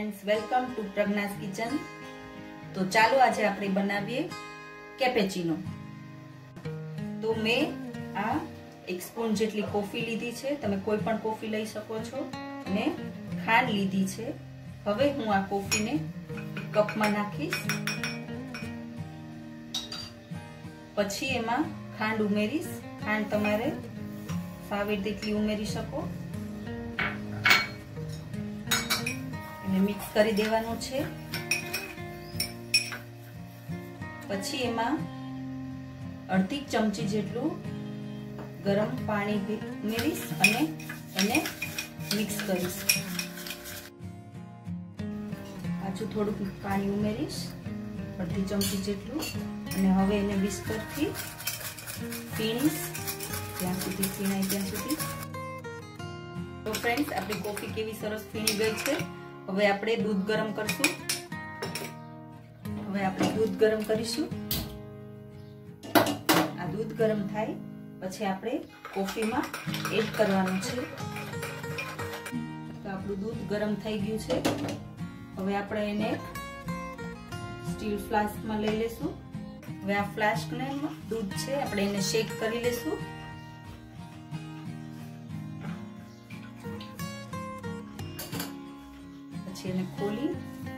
Friends, welcome to Pragya's kitchen. तो ચાલો આજે આપણે બનાવીએ કેપેચીનો। તો મેં આ 1 સ્પૂન જેટલી કોફી લીધી છે, તમે કોઈ પણ કોફી લઈ શકો છો, અને ખાંડ લીધી છે। હવે હું આ કોફીને કપમાં નાખીશ, પછી એમાં ખાંડ ઉમેરીશ। ખાંડ તમારે ફાવે તેટલી ઉમેરી શકો। એને મિક્સ કરી દેવાનું છે। પછી એમાં અડધી ચમચી જેટલું ગરમ પાણી ઉમેરીશ અને એને મિક્સ કરીશ। પાછું થોડુંક પાણી ઉમેરીશ, અડધી ચમચી જેટલું, અને હવે એને વિસ્કરથી પીણીશ ત્યાં સુધી પીણાય ત્યાં સુધી। તો ફ્રેન્ડ્સ, આપણી કોફી કેવી સરસ પીણી ગઈ છે। હવે આપણે દૂધ ગરમ કરશું। હવે આપણે દૂધ ગરમ કરીશું। આ દૂધ ગરમ થાય પછી આપણે કોફીમાં એડ કરવાનું છે। તો આપણું દૂધ ગરમ થઈ ગયું છે। હવે આપણે એને સ્ટીલ ફ્લાસ્કમાં લઈ લેશું। હવે આ ફ્લાસ્કને દૂધ છે આપણે એને શેક કરી લેશું। પછી એને ખોલી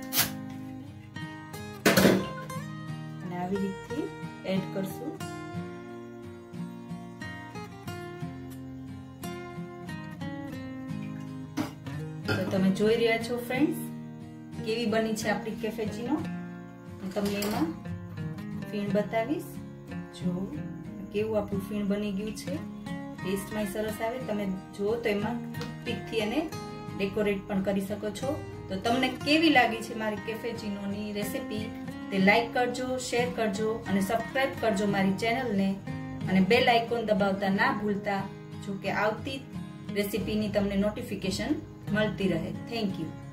અને આવી રીતે એડ કરશું। તો તમે જોઈ રહ્યા છો ફ્રેન્ડ્સ, કેવી બની છે આપણી કેપેચીનો। હું તમને એમાં ફીણ બતાવીશ। જો કેવું આપણું ફીણ બની ગયું છે, ટેસ્ટમાં સરસ આવે। તમે જુઓ તો એમાં ટૂથપીકથી એને ડેકોરેટ પણ કરી શકો છો। તો તમને કેવી લાગી છે મારી કેપેચીનોની રેસીપી, તે લાઈક કરજો, શેર કરજો અને સબસ્ક્રાઇબ કરજો મારી ચેનલને, અને બેલ આઇકોન દબાવતા ના ભૂલતા, જો કે આવતી રેસીપીની તમને નોટિફિકેશન મળતી રહે। Thank you.